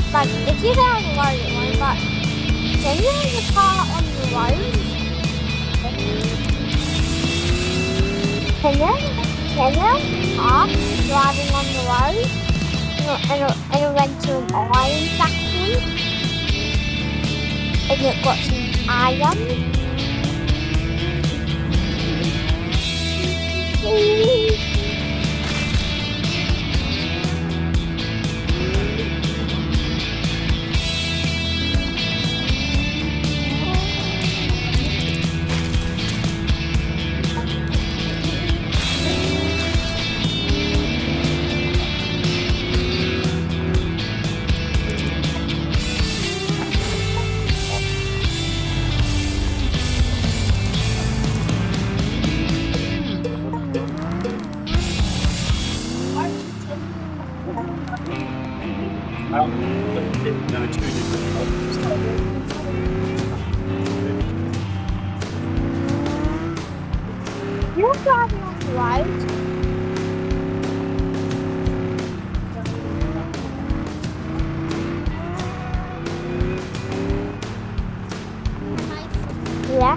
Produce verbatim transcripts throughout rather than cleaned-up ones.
Like, if you get on the road, it won't, but can you have your car on the road? Can you, can you have your car driving on the road? And it, and it went to an iron factory? And it got some iron? You're driving on the road. Yeah.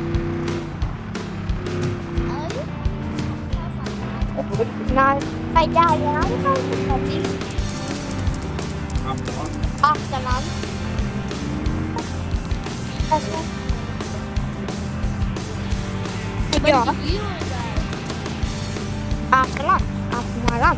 No. Hey, Dad, when I'm going to coffee. After lunch. That's right. Yeah. After lunch. After my lunch.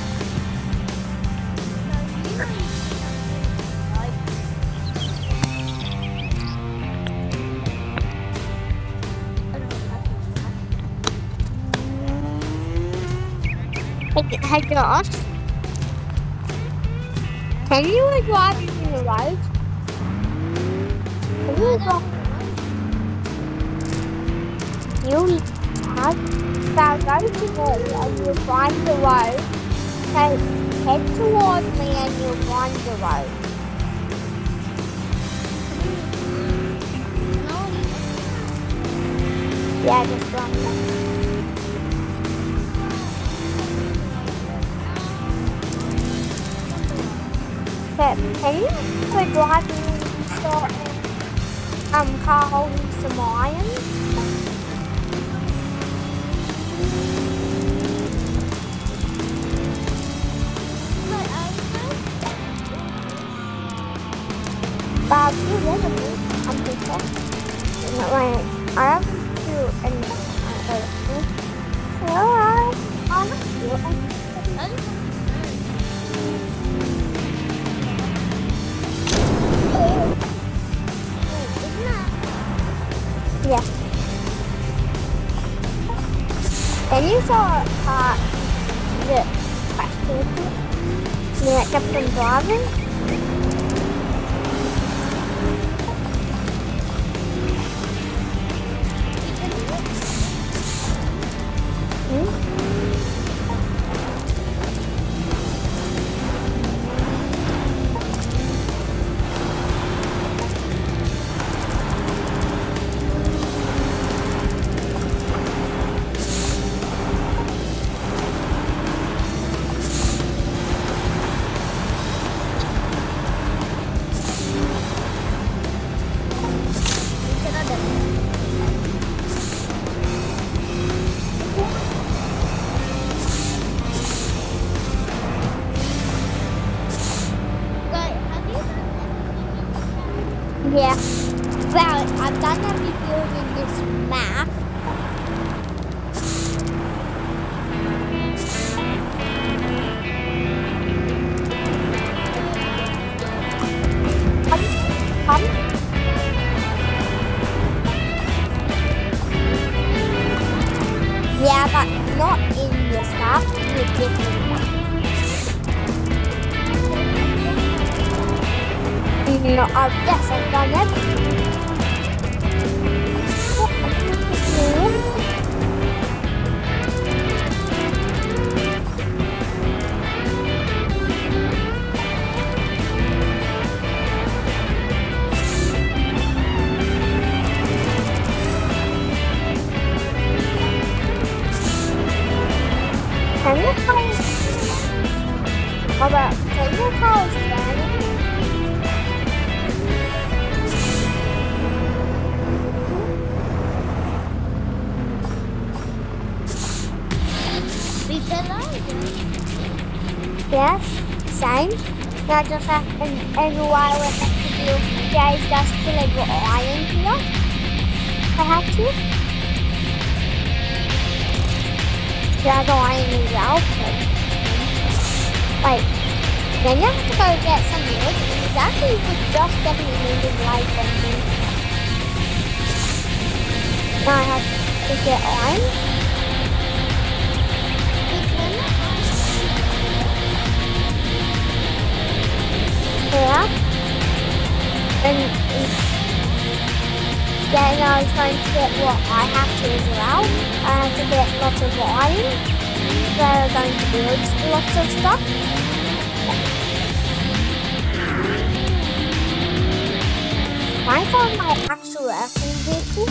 Hey, hey Josh. Can you drive in the road? Can you drive? You have now go to me and you'll find the road. So head towards me and you'll find the road. Yeah, just run there. Can you go driving and start um car holding some iron? Bob, you live in me. I'm people. Like, I have to and uh, alright. I'm not Yeah. Can you saw uh the question? Yeah, kept them driving. Hmm? Yeah. Well, I've done every build in this map. Come, come. Yeah, but not in this map. In a different map. No, uh, yes, I've done everything. Can you call? How about can you call Spanish? Yes, same. Now just have, and, and what I would have to do there is just to like go iron here. I have to. Yeah, the iron is out. Wait, then you have to go get some wood. Exactly, you could just definitely need a light on me. Now I have to get iron. Yeah. And then I was trying to get what I have to as well. I have to get lots of iron. So I'm going to build lots of stuff. I found my actual working vehicle.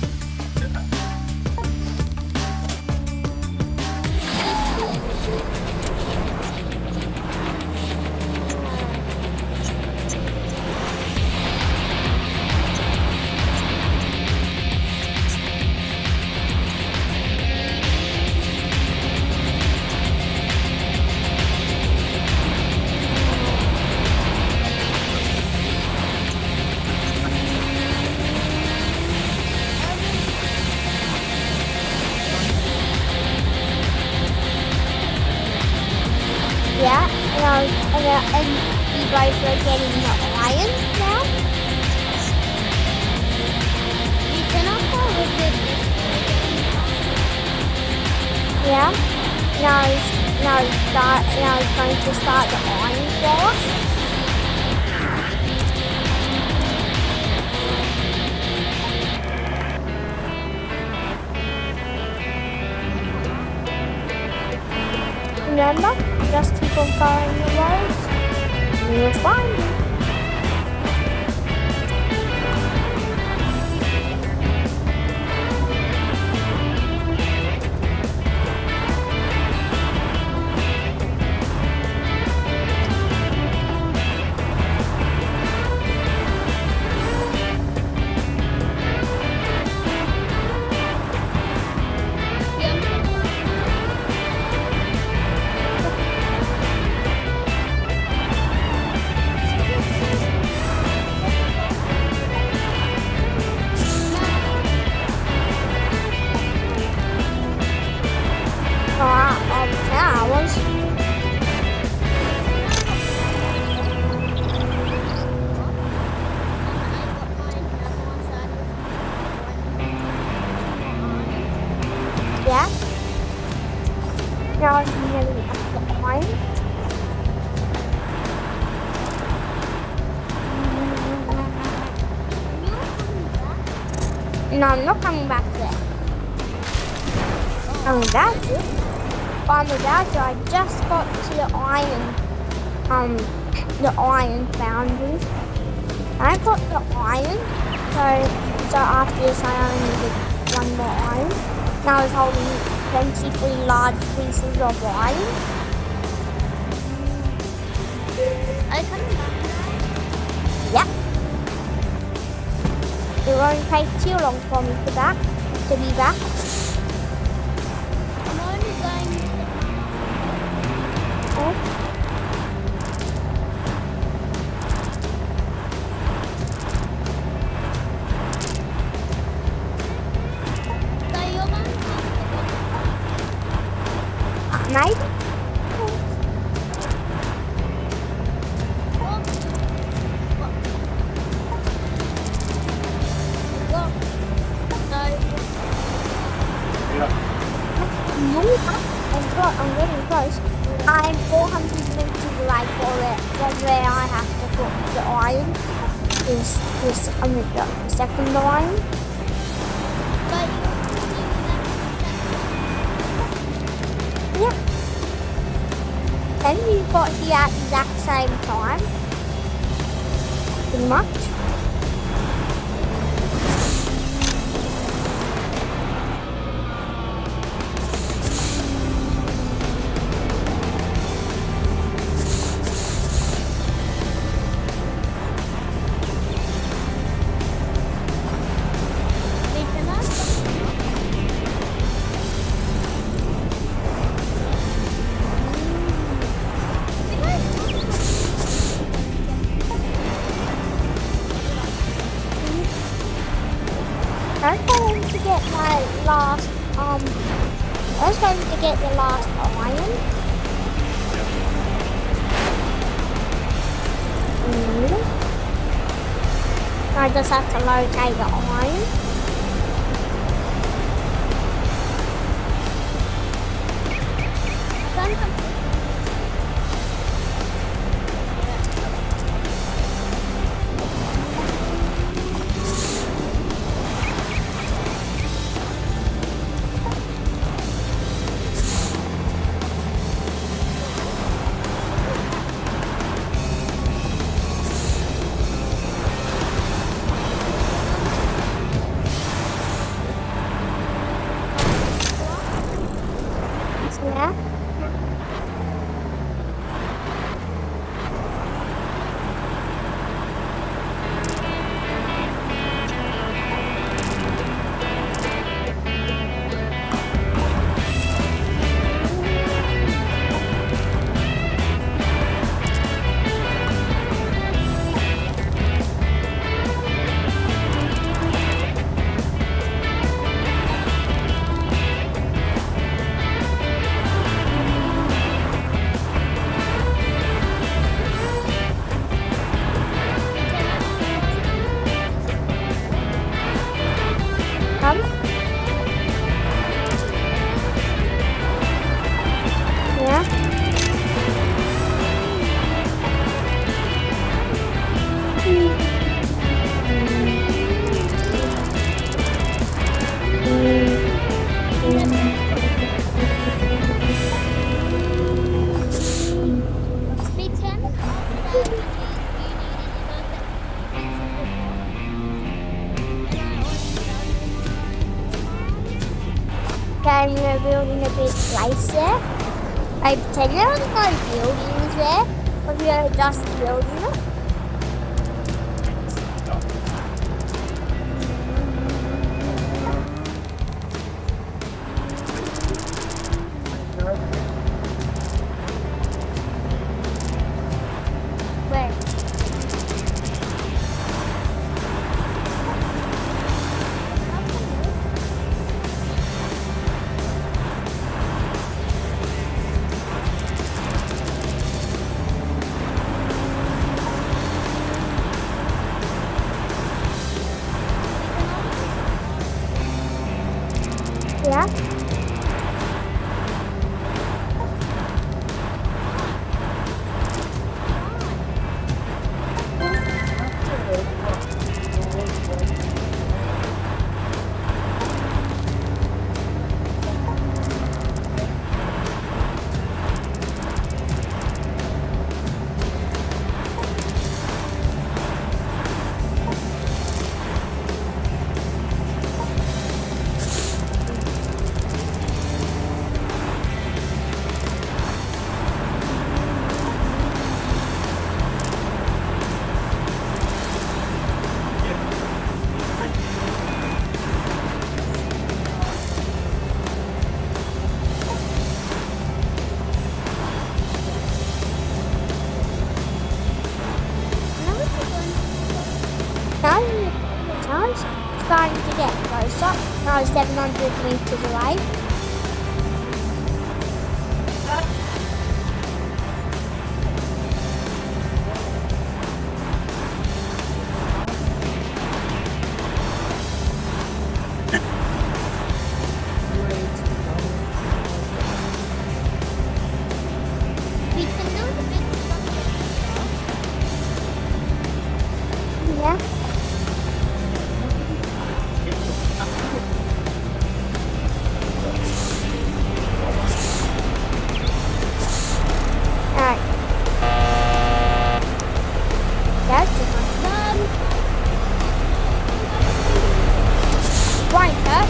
Yeah, and, I was, and, uh, and you guys are getting the iron now? You cannot go with it. Yeah, now it's, now it's, start, now it's going to start the iron floor. Remember? Just keep on following the roads, and you'll find it. Yeah. Now I'm nearly at the point. No, I'm not coming back there. I'm about to. But I'm about to. I just got to the iron, um, the iron foundry. I got the iron, so so after this I only need one more iron. Now I was holding twenty-three large pieces of iron. Are you coming back? Yeah. It won't take too long for me to back to be back. I'm only going to oh. Maybe. I'm getting close. I'm four hundred meters away for it. From where I have to put the iron. Is this I'm the second iron. Yeah. And we got here at the exact same time. Pretty much. I just have to locate the iron. Yeah. Come. Yeah. Okay, we're building a big place there. I pretend there was no buildings there, but we are just building it. Where? Yeah. Now, now it's starting to get closer. Now it's seven hundred meters away. We can build a big structure. Yeah. Alright. That's the one. Right, huh?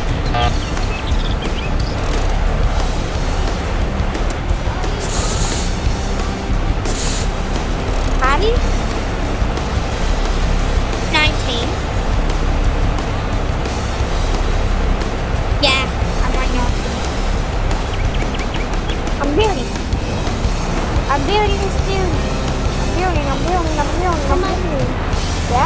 Patty? nineteen. Yeah, I'm right now. I'm building. I'm building this building. I'm building, I'm building, I'm building, I'm building. Yeah?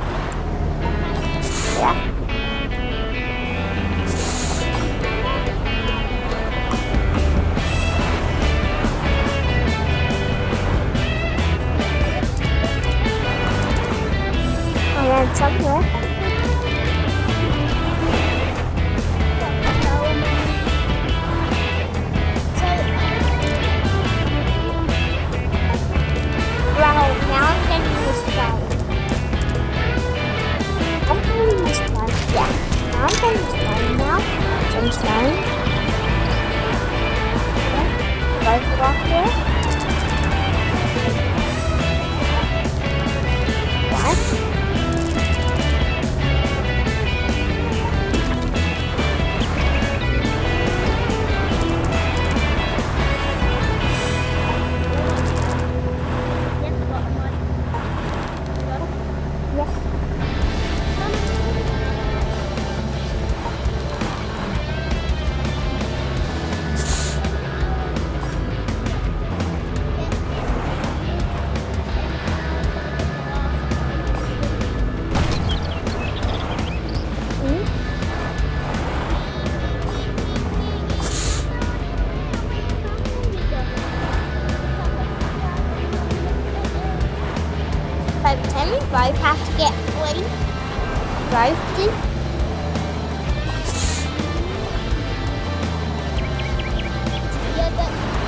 Yeah. And somewhere. Well, now I'm getting this stone. I'm getting this stone. Yeah. Now I'm getting stone now. Some stone. Yeah. Go for off here. What? But then we both have to get one roasted. Yeah, but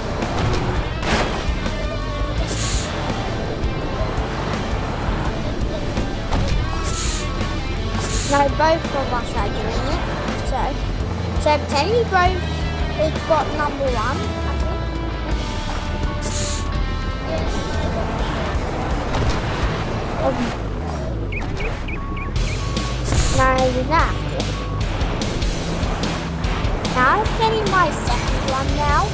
No, both of us are doing it. So, so pretend we both has got number one, I think. Um, no, you have to. Now I'm getting my second one now.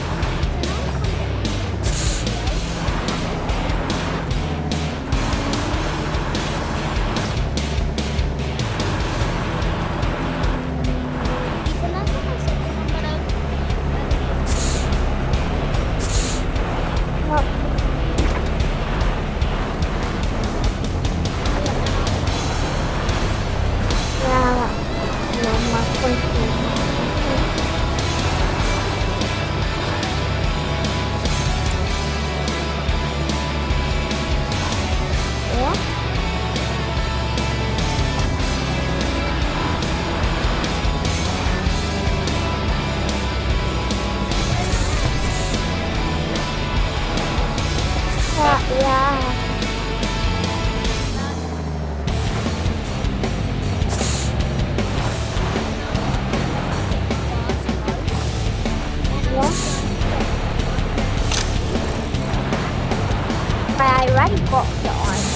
Yeah. I already got the iron.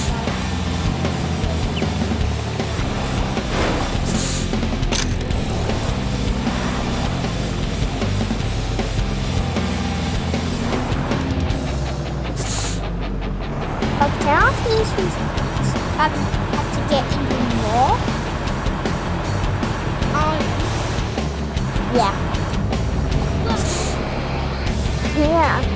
Okay, I think we have, have to get even more. Um, yeah. Yeah.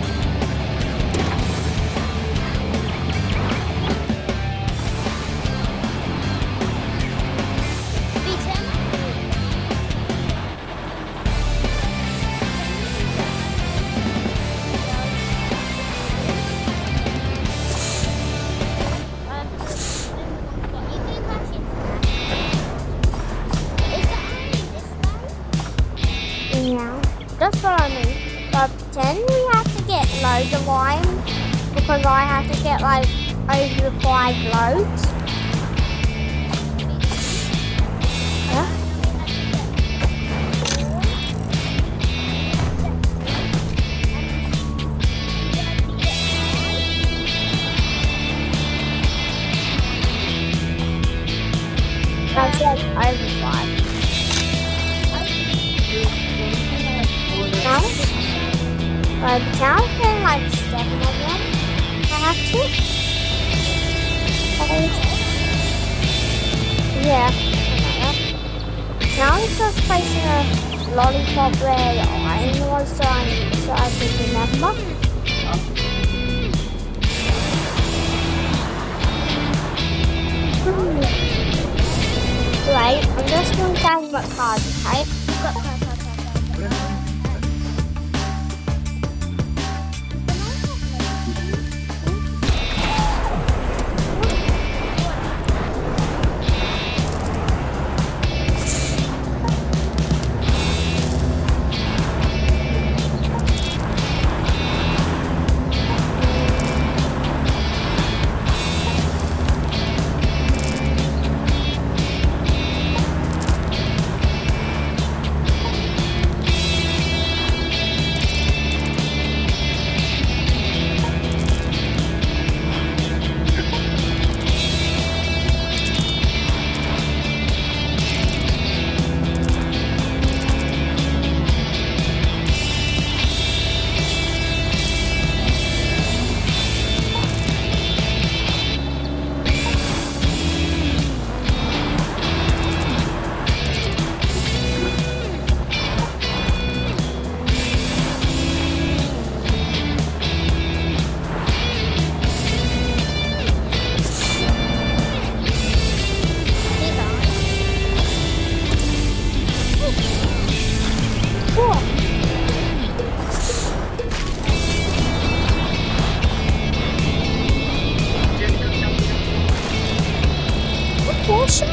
Yeah, that's what I mean. But then we have to get loads of iron because I have to get like over five loads. Yeah. I said over five. No? But now I'm getting like seven of them. I have to. Okay. Yeah. Now I'm just placing a lollipop where the iron was so I, so I can remember. Hmm. Right, I'm just going to find my cards, okay? Got cards. For sure.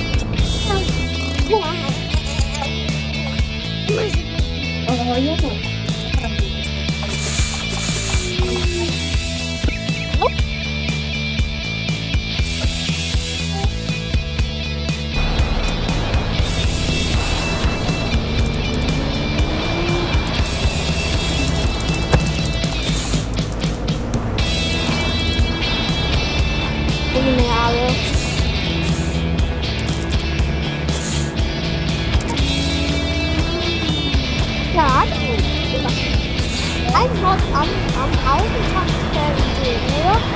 Oh, yeah. In the arrow. Yeah, I don't know. I'm not, I'm, I'm out of transferring to Europe.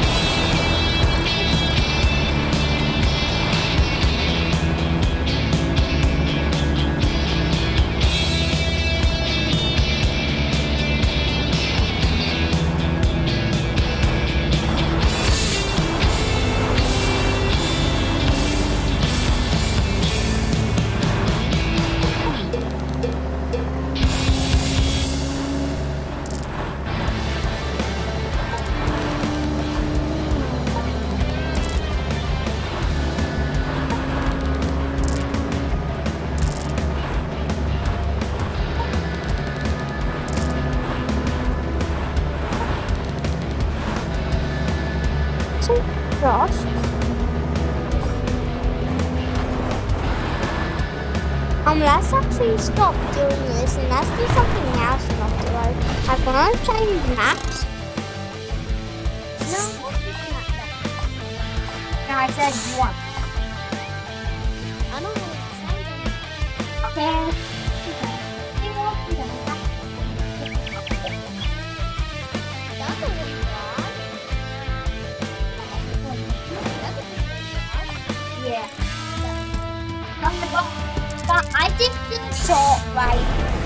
Gosh. Um, let's actually stop doing this and let's do something else not to like. I'm gonna change maps. No, what's the map then? No, I said one. I don't know what it Okay. That's a really bad. That's a really bad. Yeah. But I did the short way.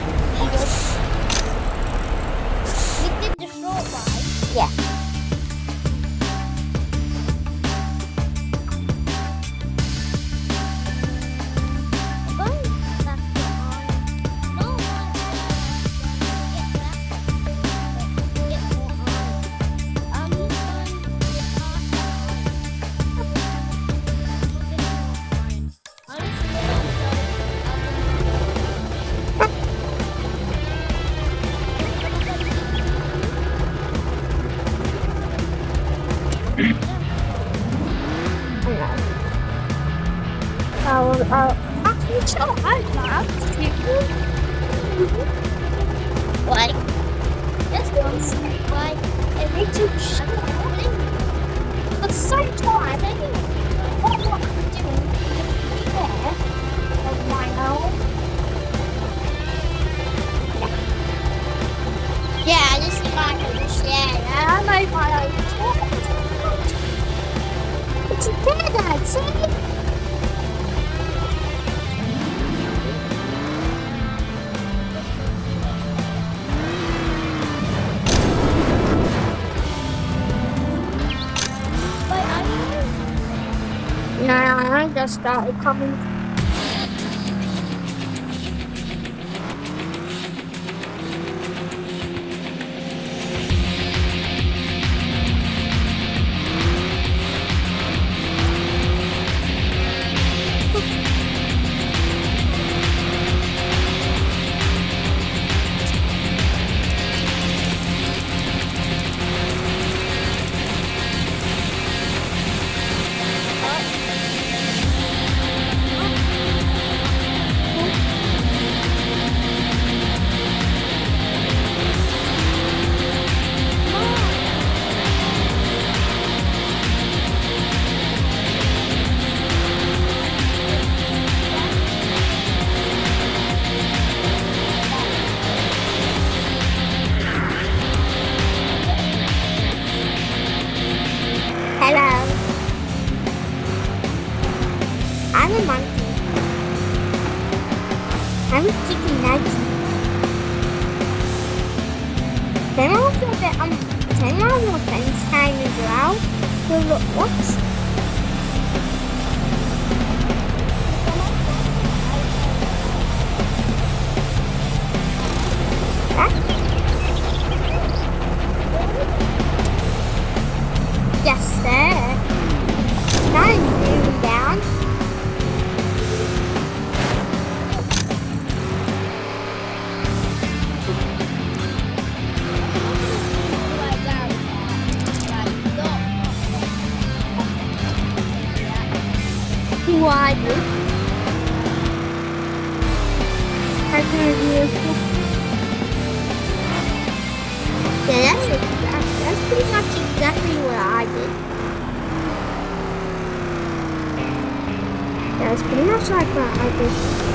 We did the short ride. Yeah. But that's the on. No, get back. Get more on. I'm just going to get past that line. I'm just going to I'll, I'll actually chill out now. Like, this one's like a little short. At the same time, what I'm doing here of my own. Yeah, this is my own share. I know my own talk. It's together, see? No, I just started coming. I'm a monkey. I'm a chicken nugget. Then I'll feel that um then I'll have friends time as well. So look what's that? Yes, sir. Now I'm moving down. exactly what I do. I can do Yeah, that's exactly, that's pretty much exactly what I did. That's pretty much like what I did.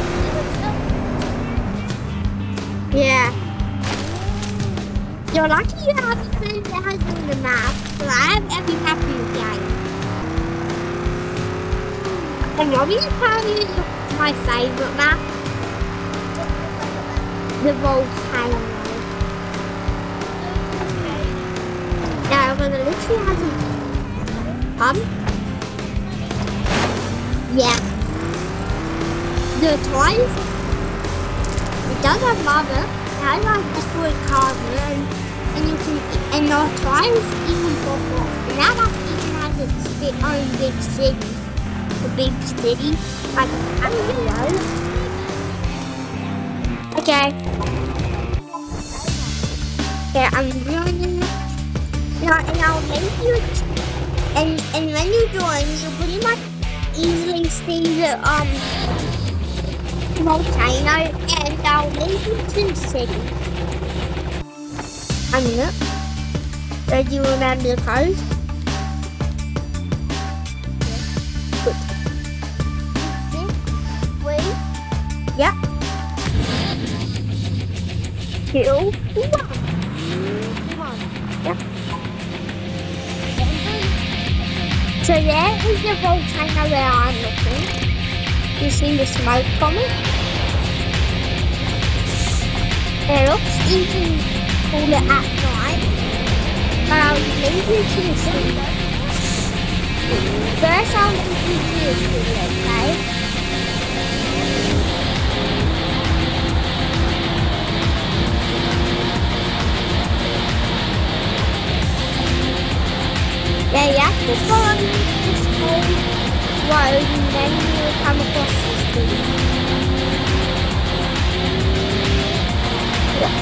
Yeah. You're lucky you have a friend that has done the map, but I have every map in the game. And what is probably my favourite map? The volcano. Yeah, but it literally has a pub. Yeah. The toys, it does have lava. It has like destroyed cars and, and you can and the toys even pop off. And that map even has its own big city. A big city. Like I don't know. Okay. Okay, I'm doing it. Now, and I'll link you, and and when you join, you pretty much easily see the um volcano, and I'll link you to the city. A minute. So do you remember the code? Good. Six, three. Yeah. Two. One. Yeah. So there is the volcano where I'm looking. You see the smoke coming? It looks even cooler at night. But I'll leave you to the city. First I'll leave you to the city, okay? Yeah, you have to follow this whole road and then you will come across the street. Yeah.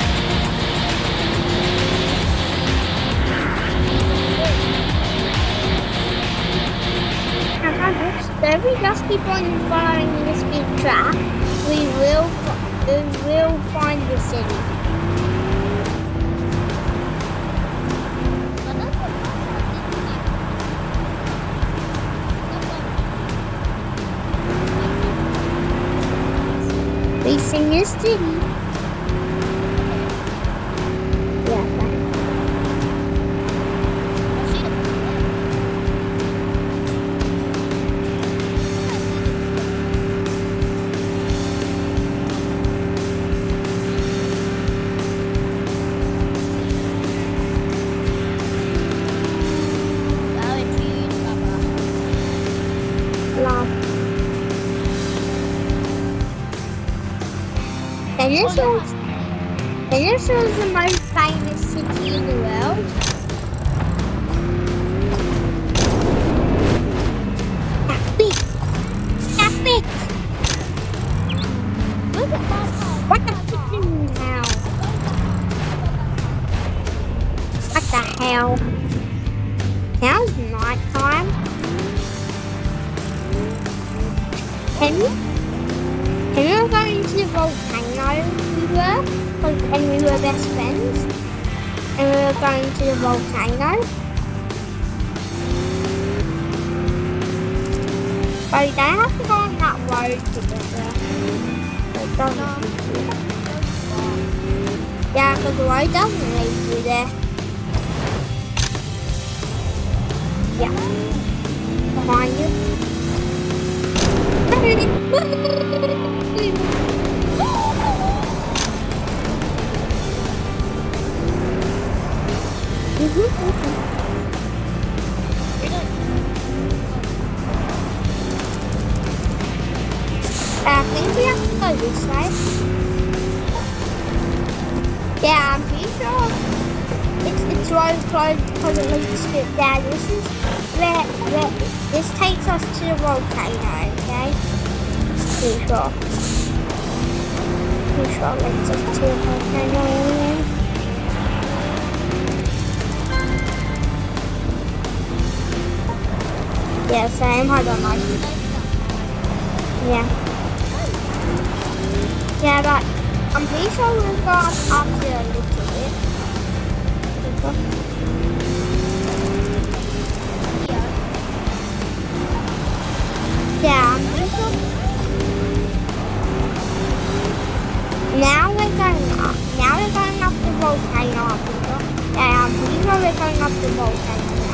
So if we just keep on following this big track, we will, we will find the city. Facing the city. Yeah, right. And this is, and this is the most famous city in the world. Epic! Epic! What the freaking hell? What the hell? Now it's night time. Can you? And we were going to the volcano, we were, and we were best friends, and we were going to the volcano. But you don't have to go on that road to get there. It doesn't lead you. Yeah, because the road doesn't lead you there. Yeah. Behind you. I think we have to go this way. Yeah, I'm pretty sure it's it's road closed because it leads to yeah, this is where, where this takes us to the volcano, okay? Pretty sure. Pretty sure it leads us to the volcano. Yeah, same, I don't know. Yeah. Yeah, but I'm pretty sure we've gone up there a little bit. Yeah, I'm pretty sure. Now we're going up. Now we're going up the volcano. I'm pretty sure. Yeah, I'm pretty sure we're going up the volcano now.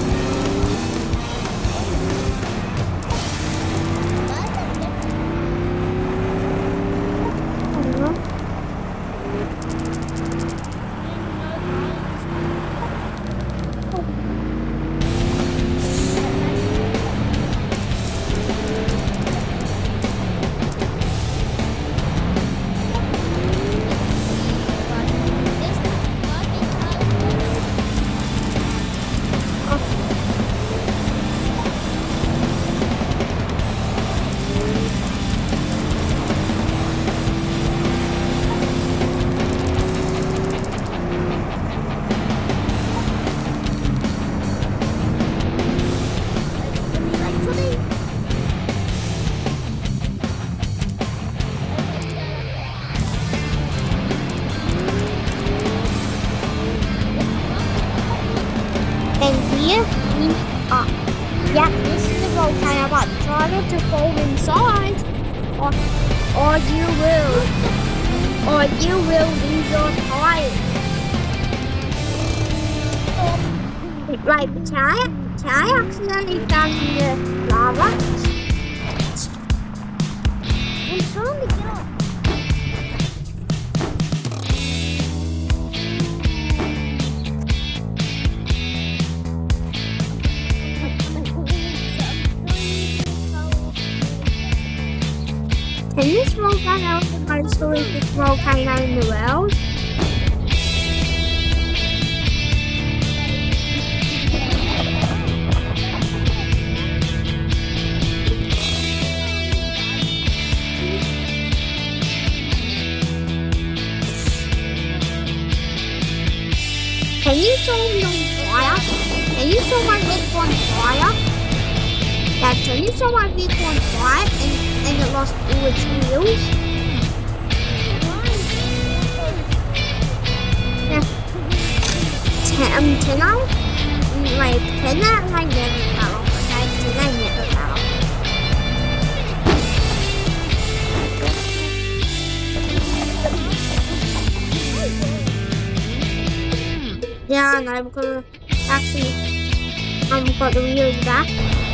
And here we are. Yeah, this is the volcano, but try not to fall inside, or, or you will, or you will lose your tire. Like, can I, can I accidentally found in the lava? I'm trying to get off. Can this volcano be the most delicious volcano in the world? Can you show me on fire? Can you show my vehicle on fire? Yeah, can you show my vehicle on fire and, and it lost all its wheels? Yeah. Ten, um, ten out? Like, ten out, I never fell off, okay? ten I never fell off. Yeah, I know, because actually, um, got the wheels back.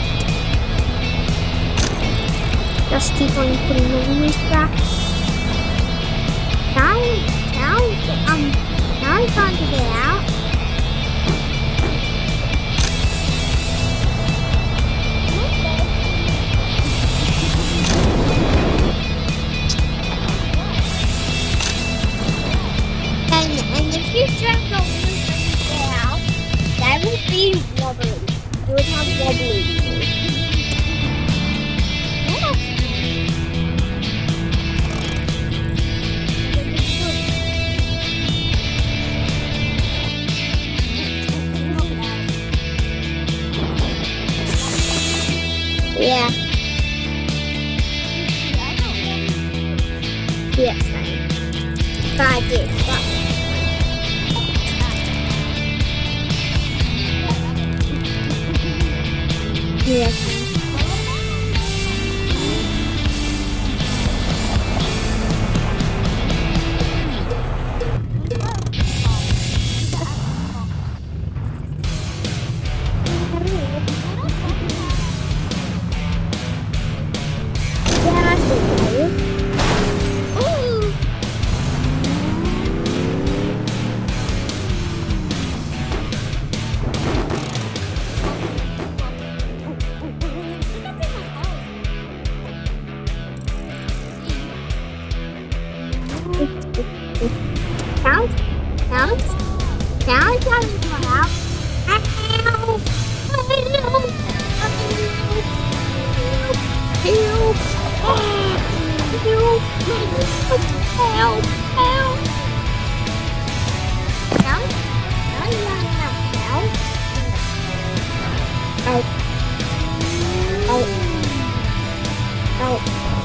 Just keep on putting the wheels back. Now, now, um, now I'm trying to get out. And, and if you drag the wheels out, that will be wobbly. You would have wobbly. Yeah. Yes, I am. But I did. But yes. Count, count, count, count, count. Help! Help! Help! Help! Help! Count, count, count, count. Help! Help! Help!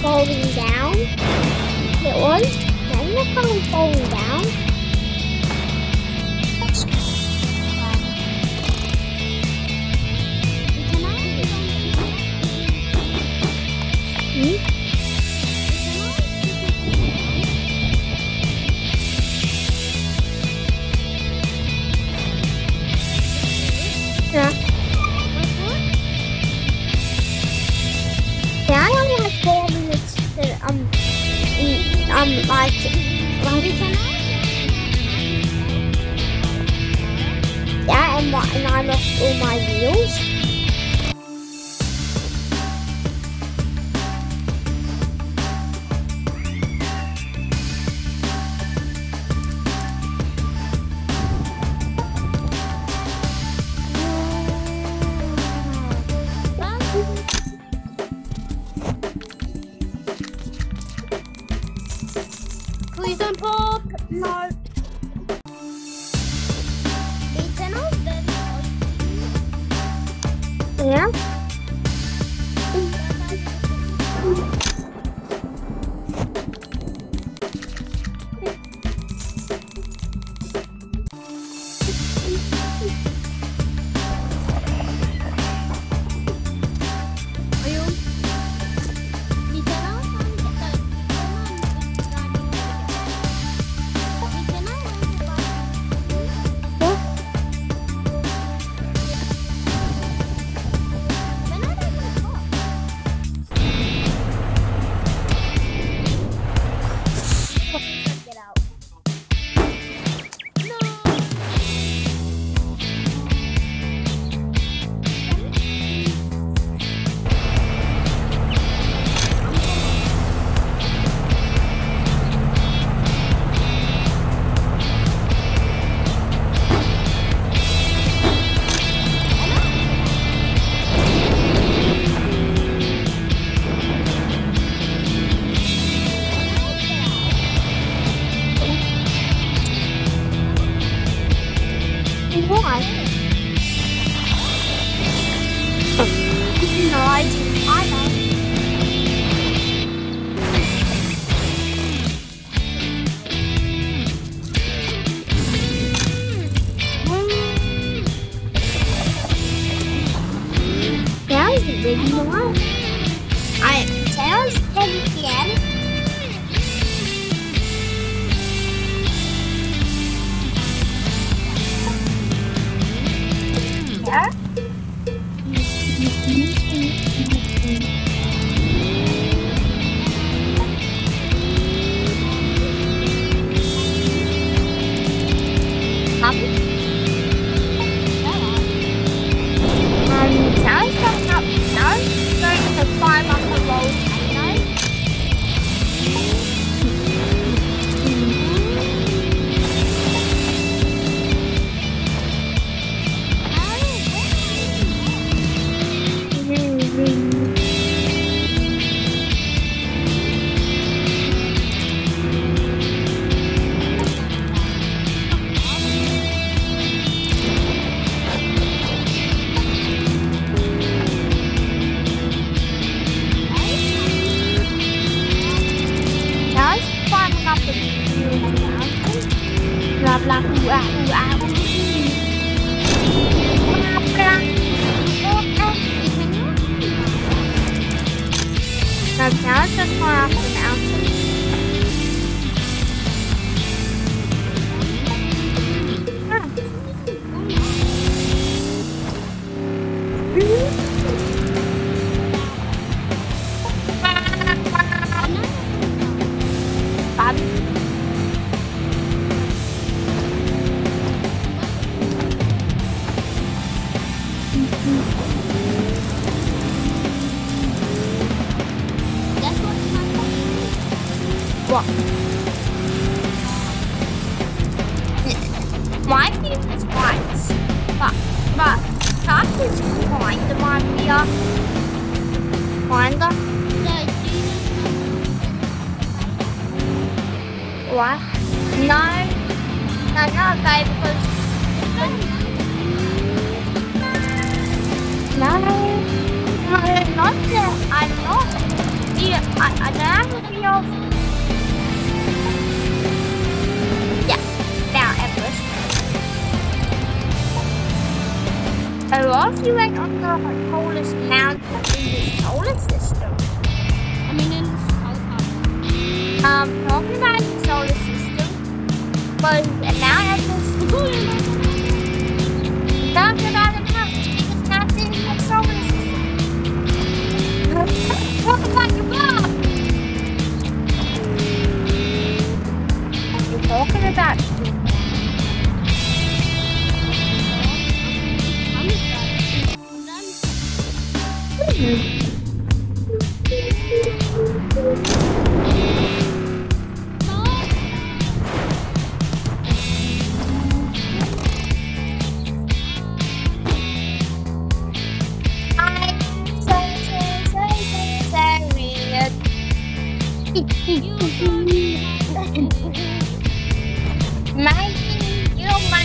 falling down. It was. Then the phone falling down. Hmm? Yeah. Yeah, I only have four minutes to, um, in, um, like, like, yeah, and, my, and I lost all my wheels. Please don't pop. No. Yeah. Why? No, I didn't. I know. Yeah, I didn't know. I sounds dead again. Yeah. Um, Sarah's coming up now. Going to climb up the volcano. Climbing up the mountain. Blah blah ooh ah ooh ah ooh. No, now it's just more up the mountain. What? My team is white, but but Shark is kinda my beer. Kinda. What? No, no, not okay because no, no, not that I'm not. Yeah, I, I don't have a video of... Yeah, Mount Everest. So what if you went on the tallest mountain in the solar system? I mean, in South Um, talking about the solar system, was Mount Everest... Talking about the mountain, biggest mountain in the solar system. Talk about your mom! You're talking about... I'm just I'm so, so, so, so, so weird. Making you mine.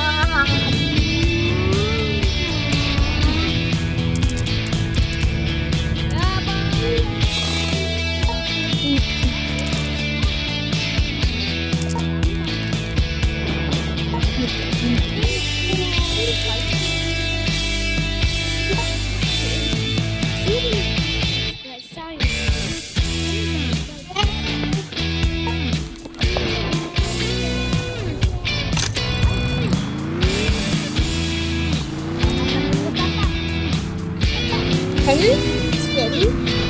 Can you steady?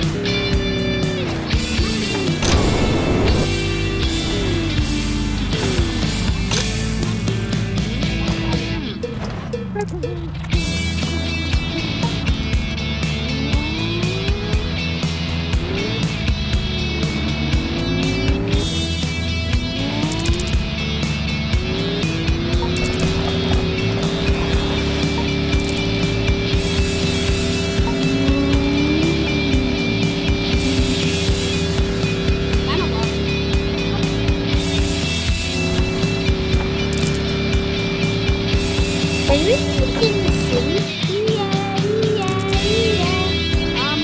Can you in the city? Yeah, yeah, yeah. Um,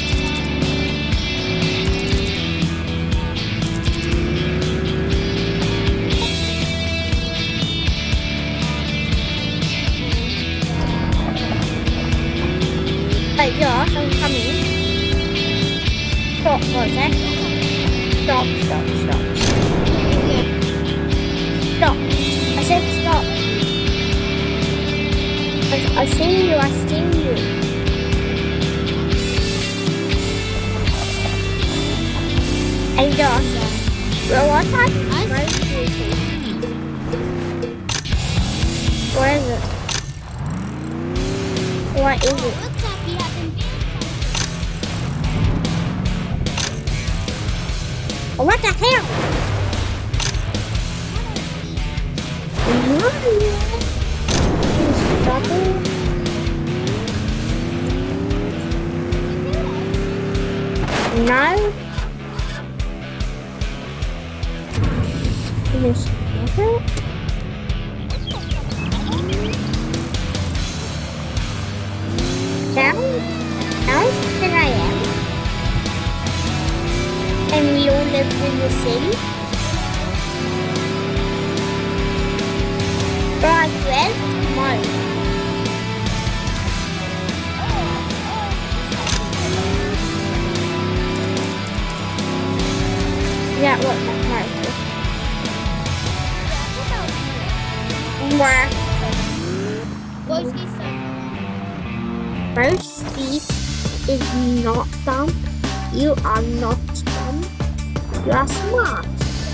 Hey, Josh, I'm coming. Stop for a sec. Stop, stop, stop. Stop. I said stop. I, I seen you, I seen you. Hey, Josh. Well, what type of smoke do you see? What is it? What is it? what's up? You haven't been What the hell? Stop it. No. Just stop it. Down, down than I am. And we all live in the city. Right, well, tomorrow. Yeah, what the heck? Where? What's he saying? First Steve is not dumb. You are not dumb. You are smart.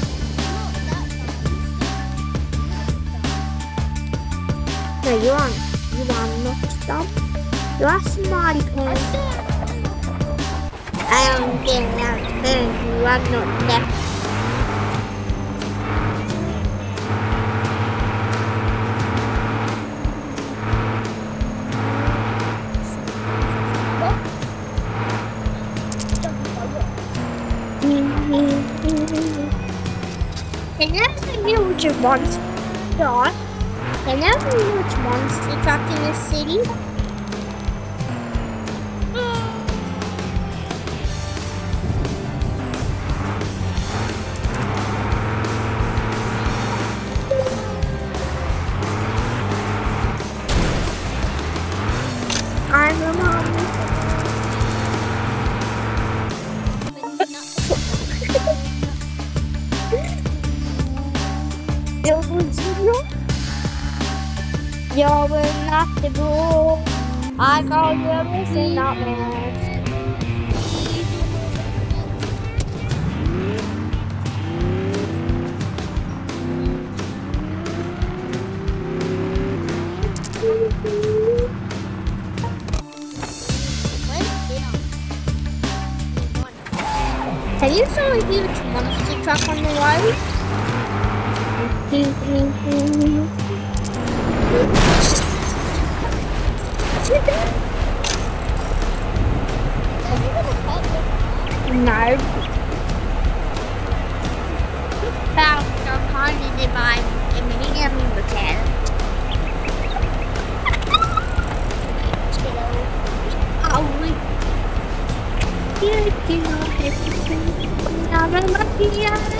No, you aren't. You are not dumb. You are smarty pants. I am getting out of bed. You are not deaf. Can you have a huge monster? Can you have a huge monster truck in the city? your mom. You're not the rule. I call you missing nightmares. Have you saw a huge monster truck on the road? No. About the kindly divide in the medium weekend. Oh, we can't do everything. I'm a lucky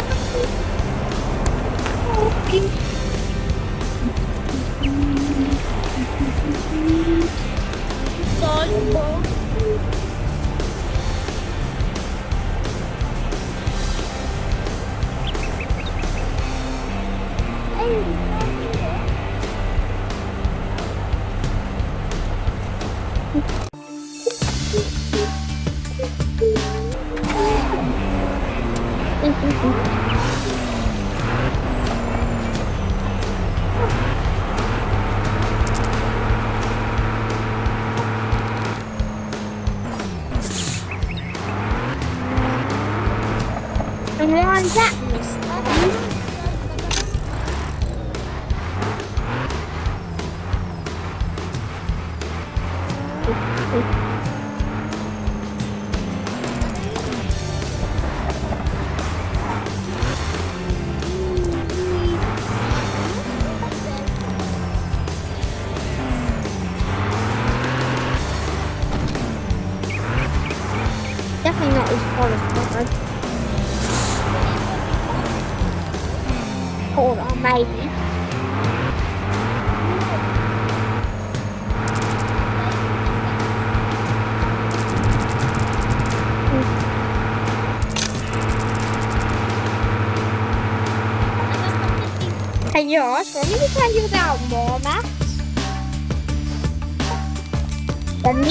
okay. Sorry, Mom. And what's that, mister? Definitely not as far as covered. Hold on, maybe. Hey Josh, let me tell you about more maps. Let me.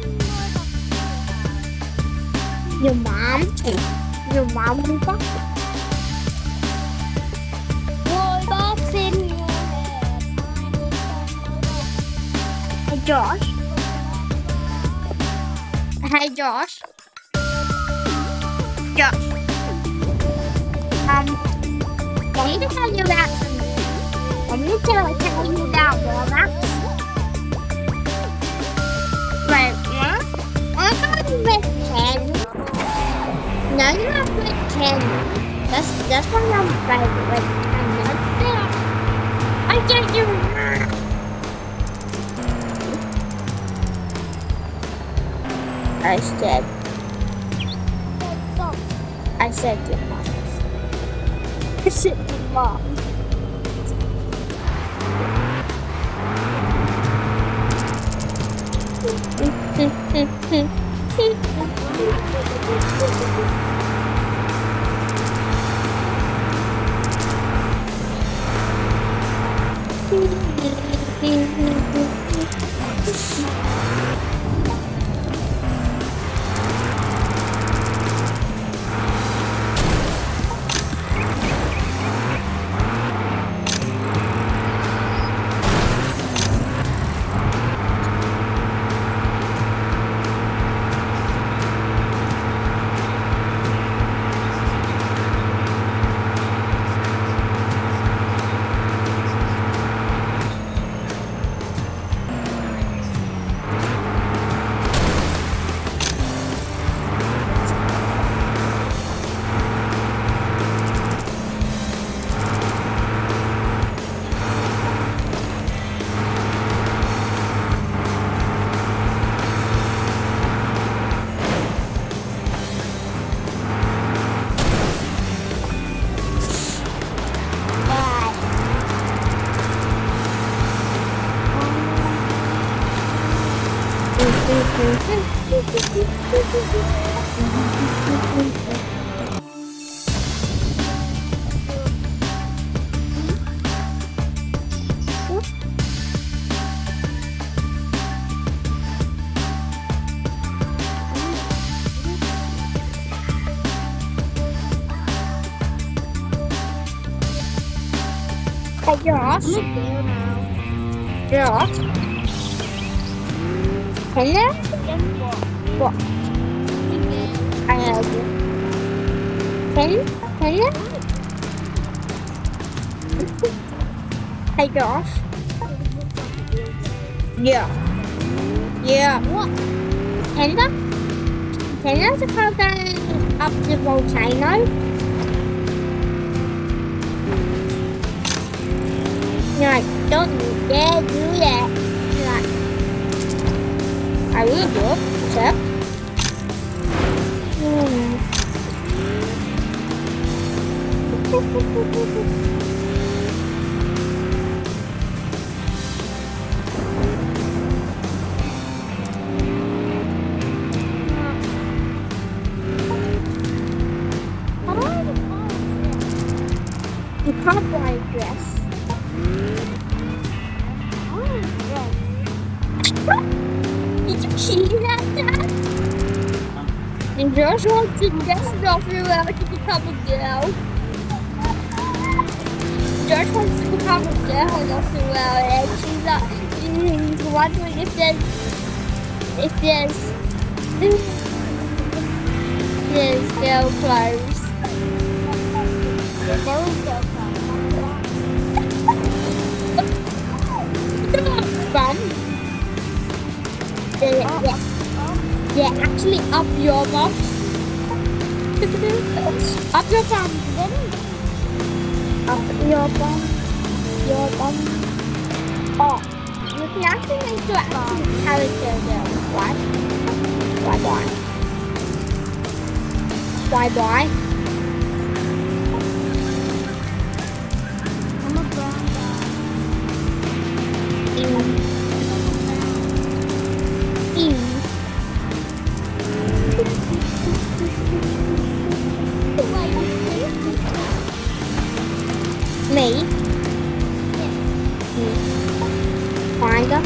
Your mom. Your mom will fuck. Hey Josh. Hey Josh. Josh. Um, I need to tell you about something. I need to tell, tell you about Walmart. Wait, what? I'm going to make candy. No, you're not with candy. That's that's one of my favorite. I can't do it. I said, I said your mom. I said your mom. Hey Josh. Josh. Hello? What? I have you. Hello? Hello? Hey Josh. Yeah. Yeah. What? Hello? Hello's about going up the volcano. You're like, don't you dare do that. You're like, I will do it. What's up? Hmm. You can't buy a dress. Did you see that, Dad? And Josh wants to dress it off her out to become a girl. Josh wants to become a girl off the well, and she's like, she's wondering if there's, if there's, there's girl clothes. There was girl Bum. They're, they're, they're actually up your bum. Up your bum. Up your bum. Your bum. Oh, you can actually make your actual character though. Why? Why why? Why why? I'm a brown guy. Ew. Ew. Me? Me. Kinda.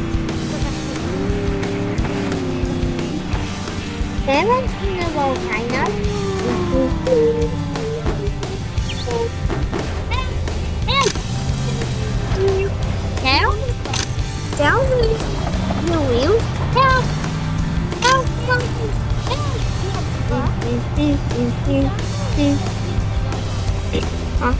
Seven in the volcano. Help! Help me! You will? Help! Help! Help! Help!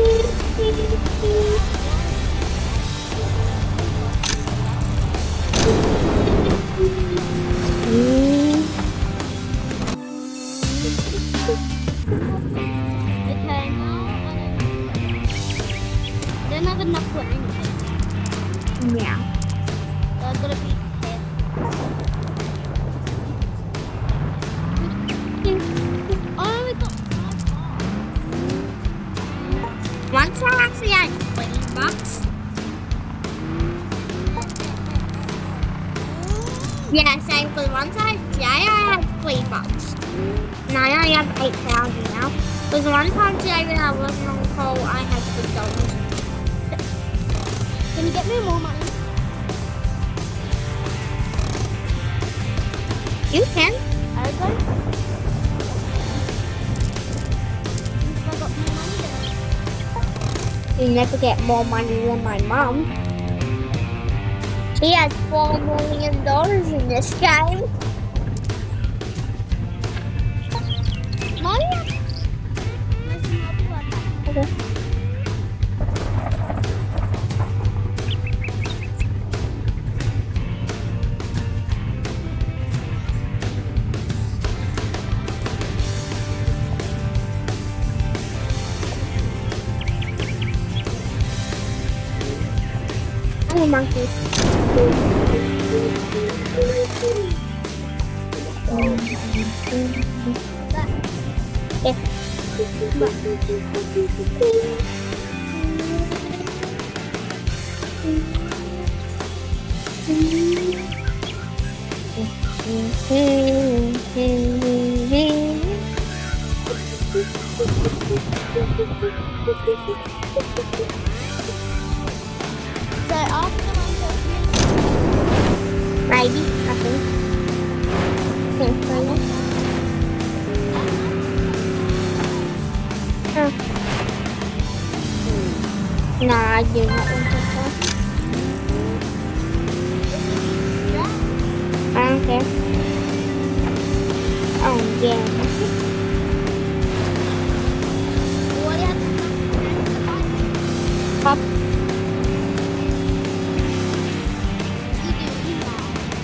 Okay, now I don't have enough for anything. Yeah. So I've got to be careful. I only got five bucks. Once I actually had twenty bucks. Yeah, same, because once I today I had three bucks. And I only have eight thousand now. Because one time today when I wasn't on call, I had six dollars. Can you get me more money? You can. Okay. I got more money there. You never get more money than my mum. She has four million dollars in this game. Money? Okay. I'm a monkey. Yeah. So after one Maybe, I think. Think so, yeah. Oh. No, I do not want to try. I don't care. Oh, yeah. what do you have to Pop. You do email.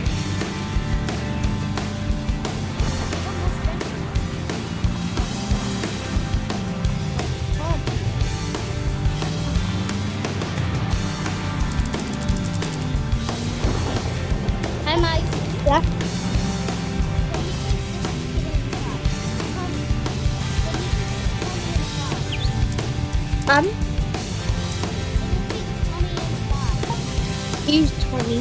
Hi, Mike. Yeah. Um, use twenty.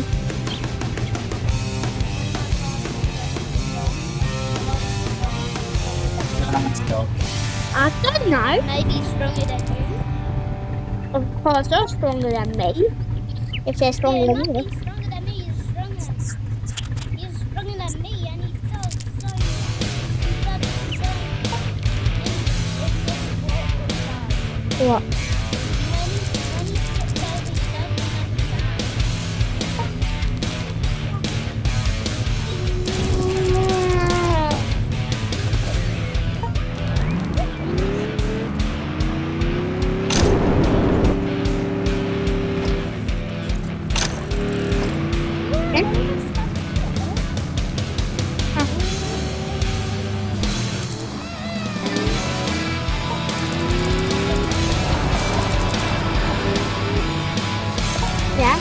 I don't know. Maybe stronger than you. Of course, they're stronger than me. If they're stronger Yeah, than not you. he's stronger than me. He's stronger. He's stronger than me, and he does so. He does so. What? When when he tells himself Yeah.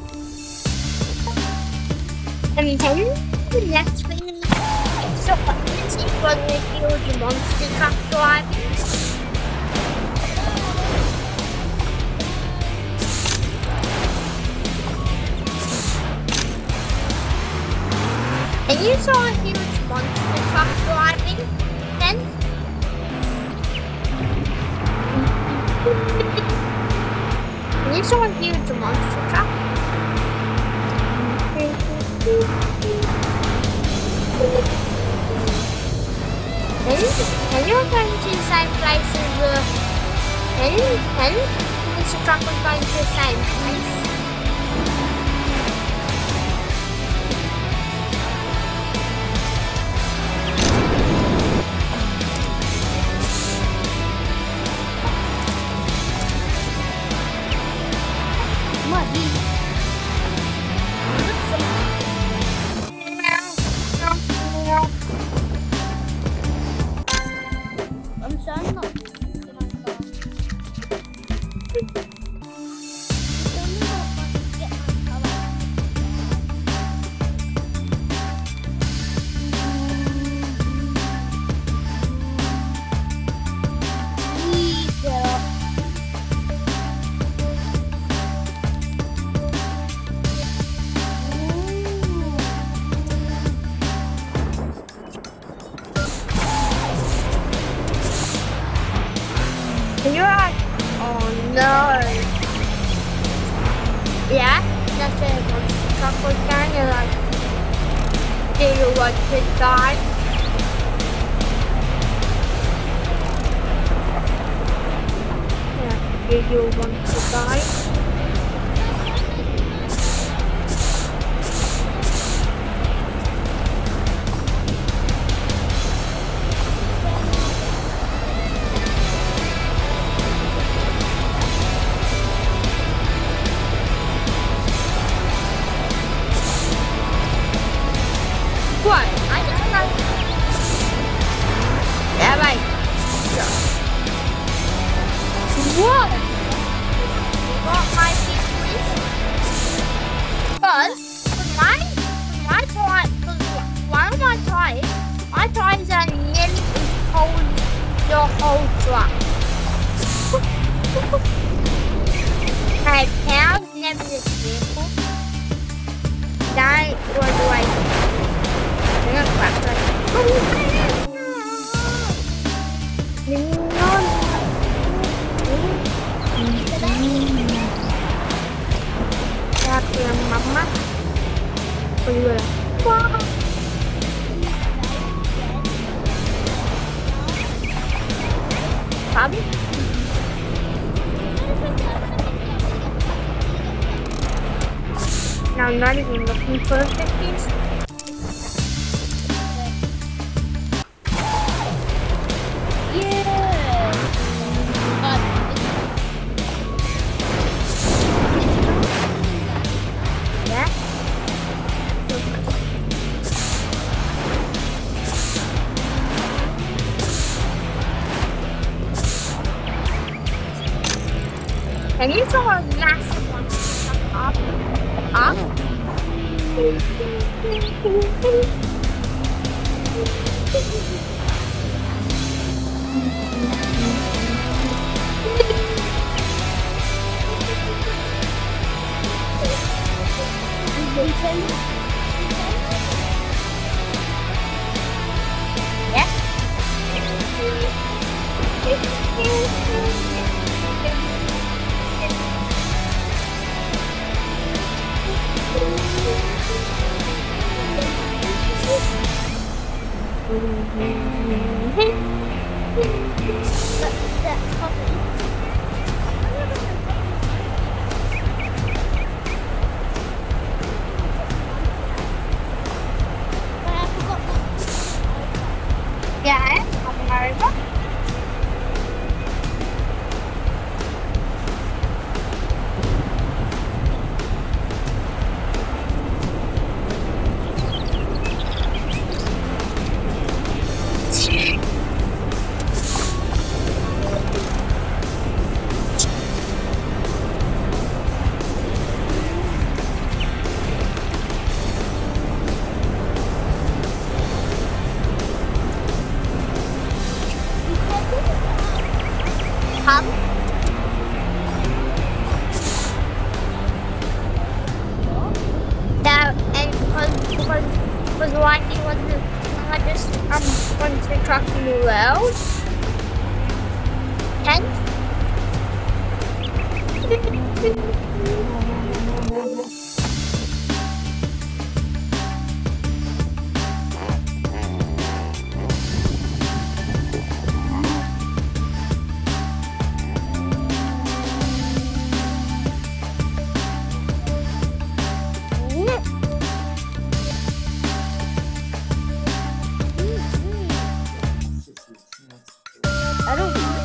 And then the next thing is so let's see what we do the monster truck driving. And you saw a huge monster truck driving then? And you saw a huge monster truck. And, and you're going to the same place as the and, and monster truck was going to the same place. what he I'm sorry, I'm not in my car. I'm not going to get my car. Please get up. And you're like, oh no. Yeah, that's it. Once the truck was down, you're like, do you want to die? Yeah, do you want to die? What? I just know. Yeah, right. What? What my people is? Because for my, for my tire, for one of my tires, my tires are nearly hold your whole truck. Hey, cows never this vehicle. Don't run away. Aku yang mama. Aku juga. Wah. Kami? Now I'm not even looking for the fifties. Can you throw a last one up? Up? Yes. Yeah, I'm over. Hum? That and because because because Whitey wasn't I just um wanted to track the world. And I don't know.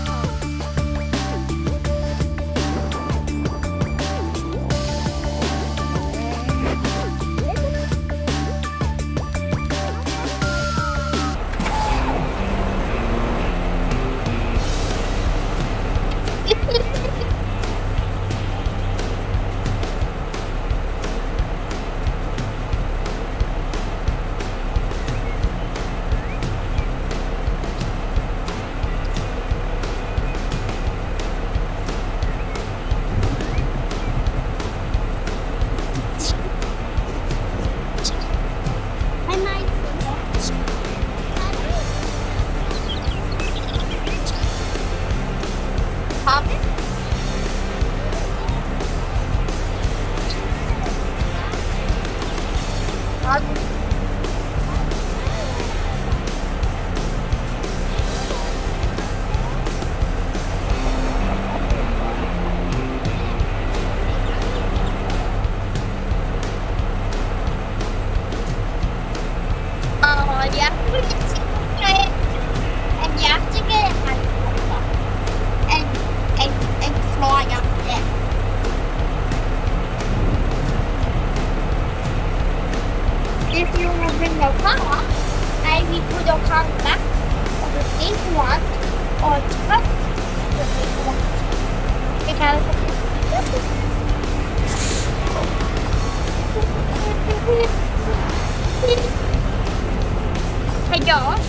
Hey Josh.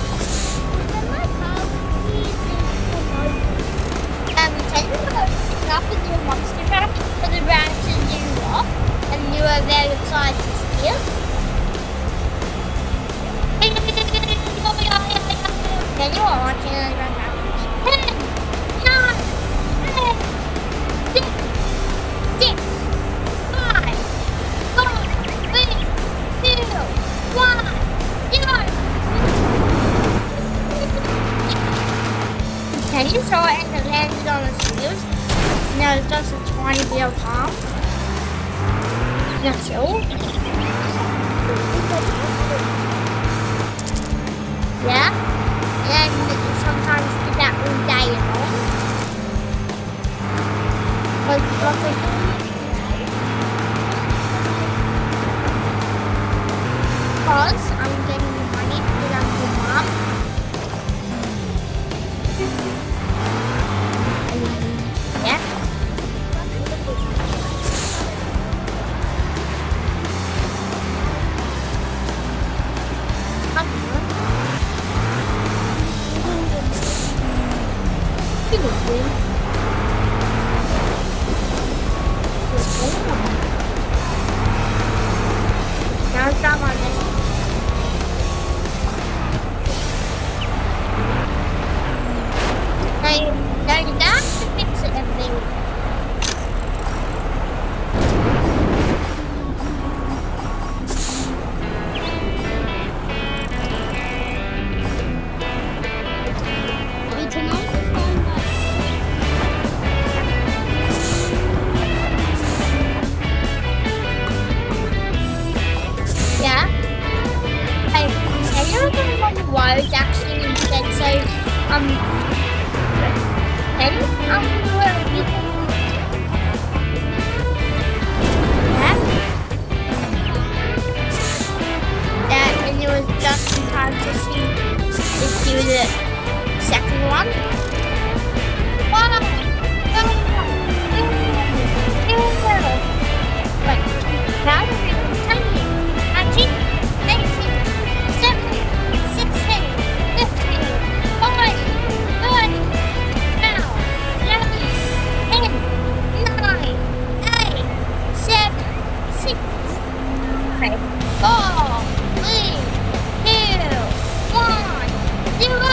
Um, can you go up with your monster truck for the round to you off and you are very excited to steal? just saw it and it landed on its wheels. Now it's just a tiny bit of harm. That's all. Yeah. And sometimes do that all day long. Like, like, because I'm getting money because I'm your mom. Yeah. Now it's on this. Now you, now you have to fix it everything. We can only find that. Yeah. Hey, have you ever been on the roads actually instead? So, um, then, um, where are you? Yeah. Yeah, and it was just in time to see, to do the second one. Wow! Wait, now the reading's tiny. nineteen, eighteen, seventeen, sixteen, fifteen, fourteen, thirteen, twelve, eleven, ten, nine, eight, seven, six, five, four, three, two, one, zero.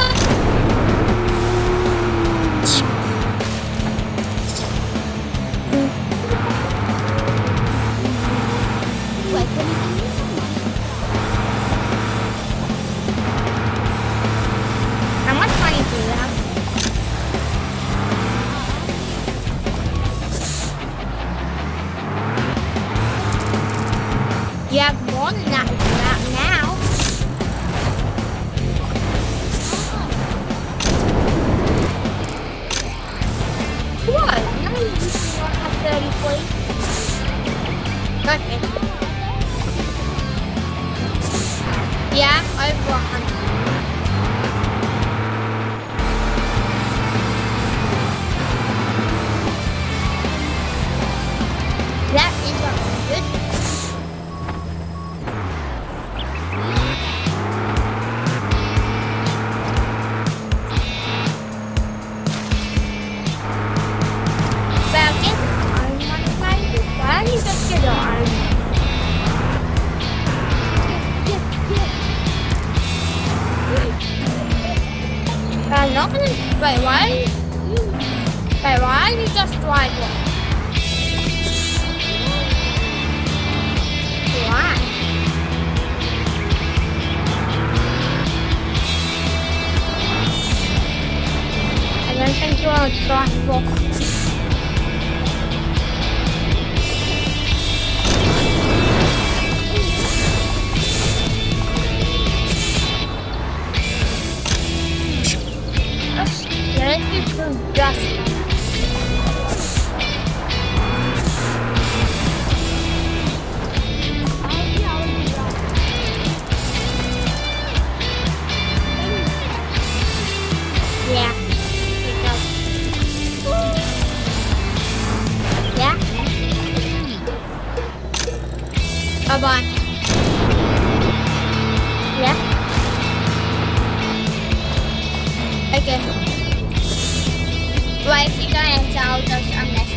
Wait, can you give me some money? How much money do you have? You have more than that if you're out now. What? No, you do not have thirty, please. Okay. Yeah, over a hundred. That is a hundred. Well, get the iron money, maybe. Why don't you just get the iron? I'm not gonna. Wait, why? Wait, why don't you just drive one? Why? I don't think you want to drive one. Let's do some dust. Yeah. Yeah. Bye bye. Yeah. Okay. Well, if you don't answer, I'll just unmessage.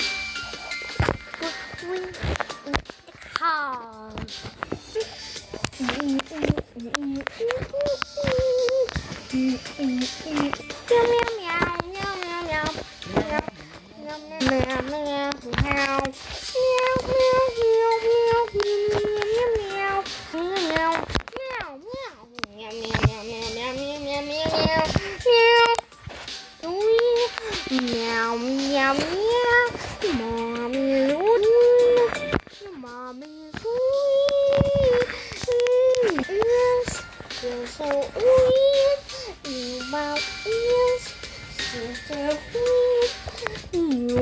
Cars. Meow, meow, meow. Mommy is Mommy is sweet. Yes, you're so sweet. Your mouth is so so sweet. You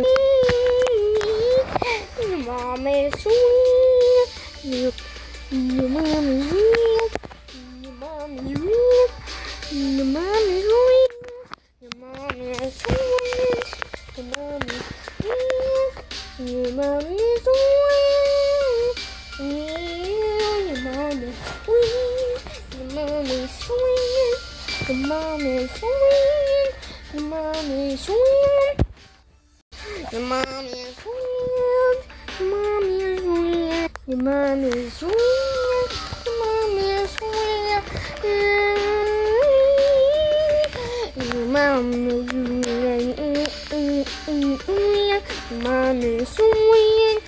Your mom is sweet. Your your mom is sweet. Your mom is sweet. Your mom is sweet. Your mom is sweet. Your mom is sweet. Your mom is sweet. Your mom is sweet. Your mom is sweet. Your mom is sweet. Your mom is sweet. Your mom is sweet. Your mom is sweet. Your mom is sweet. Your mom is sweet. Your mom is sweet. Your mom is sweet.